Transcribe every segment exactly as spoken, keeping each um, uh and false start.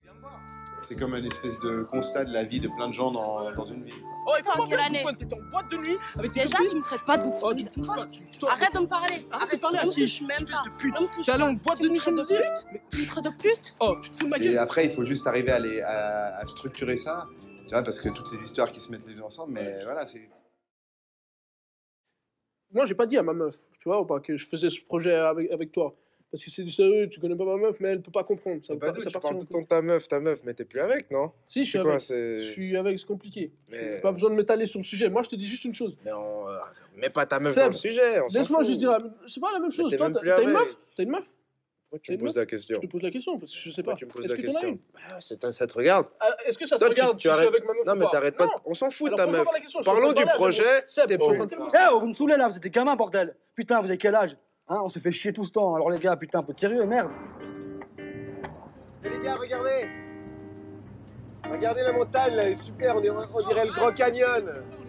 C'est comme une espèce de constat de la vie de plein de gens dans, dans une ville. Oh, il faut Attends, pas quelle me année? bouffonne, t'étais en boîte de nuit avec tes Déjà, copines. tu me traites pas de bouffonne. Oh, tu me touches pas, tu me touches. Arrête de me parler. Arrête de parler à Ne me qui? touche même Espèce pas. de pute. Ne me touche T'es allé pas. en boîte Tu de me nuit traites sans de me dire? pute? Tu me traites de pute? Oh, tu te fous de ma Et gueule. après, il faut juste arriver à, les, à, à structurer ça, tu vois, parce que toutes ces histoires qui se mettent les deux ensemble, mais voilà, c'est... Moi, j'ai pas dit à ma meuf, tu vois, ou pas, que je faisais ce projet avec, avec toi. Parce que c'est du sérieux, tu connais pas ma meuf, mais elle peut pas comprendre. Ça, Bah, va pas- d'où ça tu partira parles en tout le couille. temps de ta meuf, ta meuf, mais t'es plus avec, non? Si, je suis C'est quoi, avec. c'est- Je suis avec, c'est compliqué. Mais- Pas besoin de m'étaler sur le sujet. Moi, je te dis juste une chose. Mais on... euh, mets pas ta meuf Seb, dans le sujet, on s'en Laisse-moi fout. juste dire, la- c'est pas la même Mais chose. t'es Toi, même t'as plus t'as une avec. meuf? T'as une meuf? Pourquoi tu T'as me une poses meuf? la question? Je te pose la question parce que je sais Pourquoi pas. tu me poses Est-ce la que t'en as question? une? Bah, c'est- ça te regarde. Ah, Est-ce que ça te Toi, tu- regarde tu si je suis arrêtes- avec ma meuf Non, ou mais pas? t'arrêtes pas. de- Non. On s'en fout de Alors, ta pose-moi meuf. pas la question, je suis en Parlons train de du parler avec projet. mon- Seb, T'es je suis en plus- train de quel- Eh oh, vous me saoulez là, vous êtes des gamins, bordel. Putain, vous avez quel âge? Hein, on s'est fait chier tout ce temps. Alors les gars, putain, un peu de sérieux, merde. Et les gars, regardez! Regardez la montagne, là, elle est super, on, est- on dirait le Grand Canyon!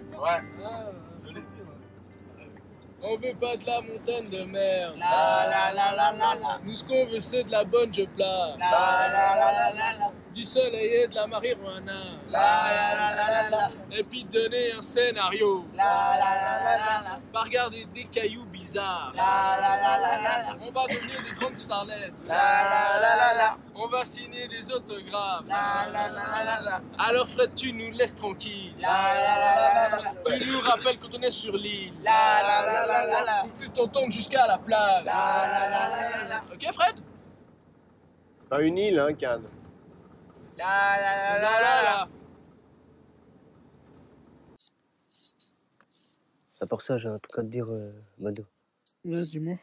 On veut pas de la montagne de merde. La la la la la la. Nous, ce qu'on veut, c'est de la bonne je plat. La la la la la la. Du soleil et de la marijuana. La la la la la. Et puis de donner un scénario. La la la la la la. Pas regarder des cailloux bizarres. La la la la la la. On va devenir des grandes starlettes. La la la la la. On va signer des autographes. La la la la la. Alors Fred, tu nous laisses tranquille. La la la la la. Tu nous rappelles quand on est sur l'île. La la la la la la. Faut plus t'entendre jusqu'à la plage. La la la la la. Ok Fred? C'est pas une île, hein, Cannes. La la la Là, la là, la. là. À part ça, j'ai un truc à te dire, euh, Mado. Ouais, dis-moi.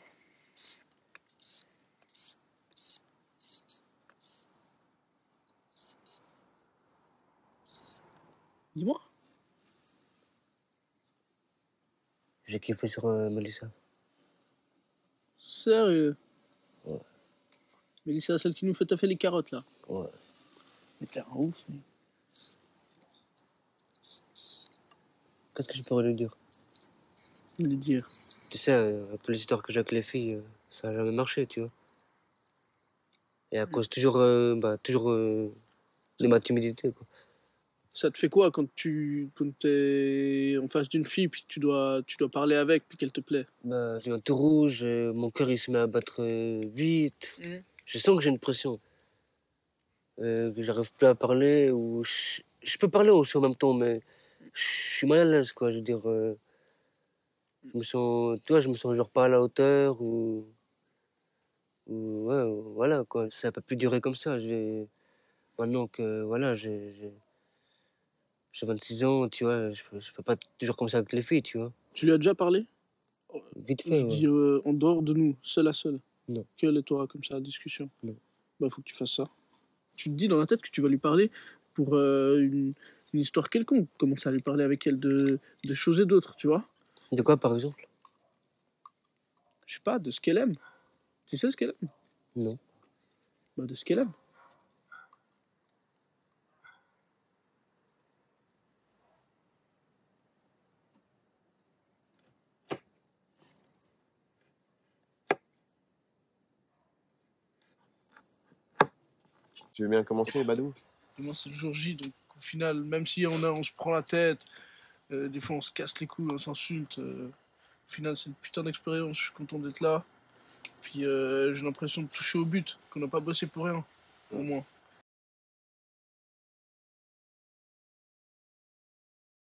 Dis-moi. J'ai kiffé sur euh, Mélissa. Sérieux? Ouais. Mélissa, celle qui nous fait taffer les carottes, là. Ouais. Mais t'es un ouf. mais- Qu'est-ce que je pourrais lui dire? Lui dire. Tu sais, euh, avec les histoires que j'ai avec les filles, euh, ça n'a jamais marché, tu vois. Et à cause toujours, euh, bah, toujours euh, de ma timidité, quoi. Ça te fait quoi quand tu quand t'es en face d'une fille puis que tu dois, tu dois parler avec puis qu'elle te plaît? Bah, je deviens tout rouge, euh, mon cœur il se met à battre euh, vite. Mhm. Je sens que j'ai une pression. Euh, que j'arrive plus à parler, ou je, je peux parler aussi en même temps, mais je suis mal à l'aise, quoi. Je veux dire, euh, je me sens, tu vois, je me sens genre pas à la hauteur, ou, ou ouais, voilà, quoi. Ça peut plus durer comme ça. J'ai, maintenant que, voilà, j'ai, j'ai, j'ai vingt-six ans, tu vois, je peux, je peux pas toujours comme ça avec les filles, tu vois. Tu lui as déjà parlé? Vite Je fait, ouais. dis euh, en dehors de nous, seul à seul. Non. Quelle est toi comme ça, la discussion? Non. Bah, faut que tu fasses ça. Tu te dis dans la tête que tu vas lui parler pour euh, une, une histoire quelconque. Commence à lui parler avec elle de, de choses et d'autres, tu vois? De quoi, par exemple? Je sais pas, de ce qu'elle aime. Tu sais ce qu'elle aime? Non. Bah, de ce qu'elle aime. Tu veux bien commencer, Badou? Moi, c'est le jour J, donc au final, même si on, a, on se prend la tête, euh, des fois on se casse les couilles, on s'insulte, euh, au final, c'est une putain d'expérience, je suis content d'être là. Puis euh, j'ai l'impression de toucher au but, qu'on n'a pas bossé pour rien, au moins.